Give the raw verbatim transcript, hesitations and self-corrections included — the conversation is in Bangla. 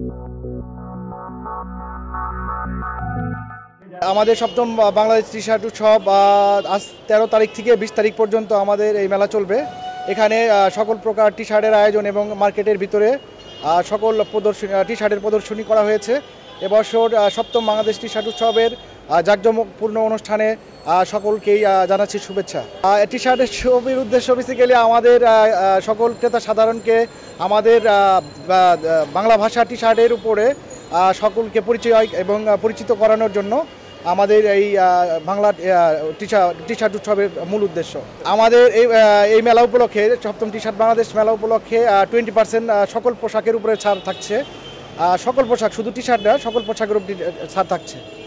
আমাদের সপ্তম বাংলাদেশ টি শার্ট উৎসব আজ তেরো তারিখ থেকে বিশ তারিখ পর্যন্ত আমাদের এই মেলা চলবে। এখানে সকল প্রকার টি শার্টের আয়োজন এবং মার্কেটের ভিতরে সকল প্রদর্শনী টি শার্টের প্রদর্শনী করা হয়েছে। এবছর সপ্তম বাংলাদেশ টি শার্ট উৎসবের জাঁকজমকপূর্ণ অনুষ্ঠানে সকলকেই জানাচ্ছি শুভেচ্ছা। টি শার্টের ছবির উদ্দেশ্য বেসিক্যালি আমাদের সকল ক্রেতা সাধারণকে আমাদের বাংলা ভাষা টি শার্টের উপরে সকলকে পরিচয় এবং পরিচিত করানোর জন্য আমাদের এই বাংলা টি শার্ট উৎসবের মূল উদ্দেশ্য। আমাদের এই এই মেলা উপলক্ষে সপ্তম টি শার্ট বাংলাদেশ মেলা উপলক্ষে টোয়েন্টি পার্সেন্ট সকল পোশাকের উপরে ছাড় থাকছে। সকল পোশাক, শুধু টি শার্ট না, সকল পোশাকের উপরে ছাড় থাকছে।